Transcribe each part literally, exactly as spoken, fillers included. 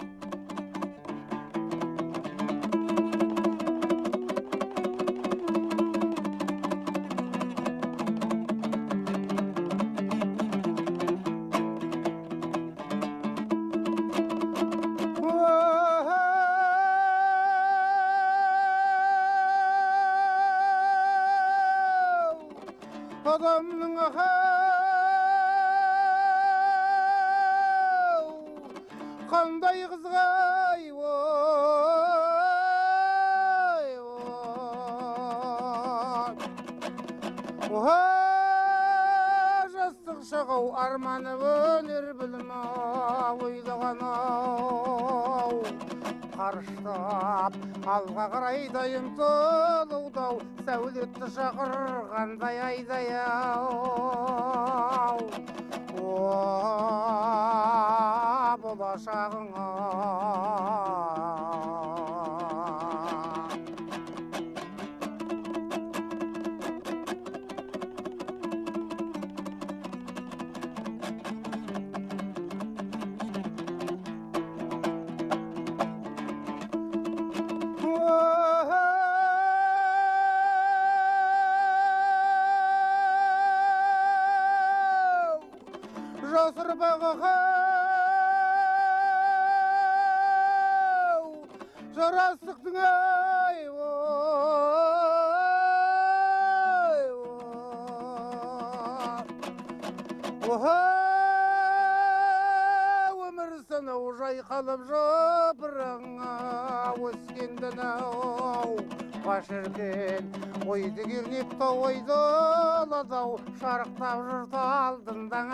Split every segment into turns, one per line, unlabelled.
Adamның ау қандай қызғай ой ой жастық шағау арманы өнер білімі ойлаған-ау қарыштап алға қарай дайын толудау сәулетті шақырғандай айдай-ау о болашағыңа жасырбағы-ау жарастықтың ай ой ой өмір сынау жайқалып жапыраңа өскендін-ау башіркен ойды кернекті ойды ладау шарықтап жұрт алдындан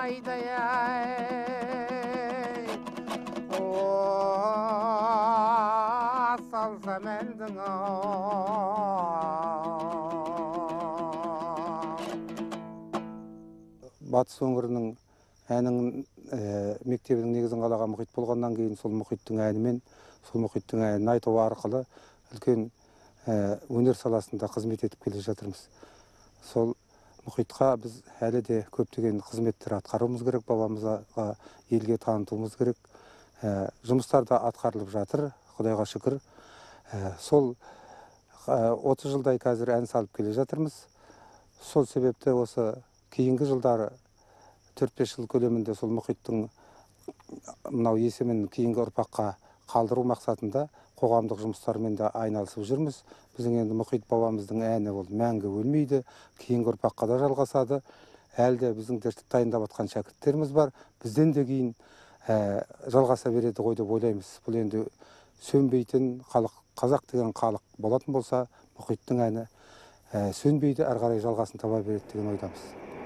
айдай-ай о салса мәндің-ау.
Батыс өңірінің әнің мектебінің негізін қалаған мұхит болғаннан кейін сол мұхиттың әнімен сол мұхиттың әнін айту арқылы үлкен өнер саласында қызмет етіп келе жатырмыз. Сол мұхитқа біз әлі де көптеген қызметтер атқаруымыз керек, бабамызға елге танытуымыз керек. Жұмыстар да атқарылып жатыр, Құдайға шүкір. Сол отыз жылдай қазір ән салып келе жатырмыз. Сол себепті осы кейінгі жылдары төрт-бес жыл көлемінде сол мұхиттың мынау есімін кейінгі ұрпаққа қалдыру мақсатында қоғамдық жұмыстармен де айналысып жүрміз. Біздің енді мұхит бабамыздың әні ол мәңгі өлмейді, кейінгі ұрпаққа да жалғасады. Әлде біздің дайындап жатқан шәкірттеріміз бар. Бізден де кейін жалғаса береді ғой деп ойлаймыз. Бұл енді сөнбейтін халық, қазақ деген халық болатын болса, мұхиттың әні сөнбейді, әрі қарай жалғасын таба береді деген ойдамыз.